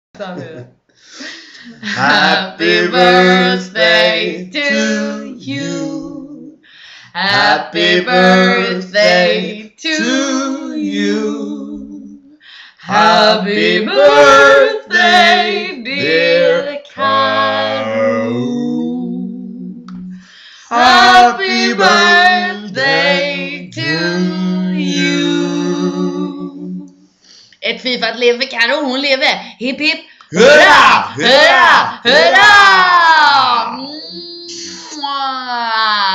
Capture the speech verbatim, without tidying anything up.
Happy birthday to you. Happy birthday to you. Happy birthday dear Karo. Happy birthday to you. Ett fifat lever för Karo, hon lever. Hipp hipp. Hurra! Hurra! Hurra! Mwah!